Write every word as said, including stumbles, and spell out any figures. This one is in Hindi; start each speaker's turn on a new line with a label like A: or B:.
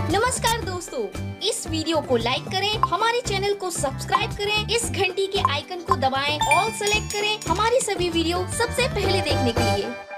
A: नमस्कार दोस्तों, इस वीडियो को लाइक करें, हमारे चैनल को सब्सक्राइब करें, इस घंटी के आइकन को दबाएं, ऑल सेलेक्ट करें हमारी सभी वीडियो सबसे पहले देखने के लिए।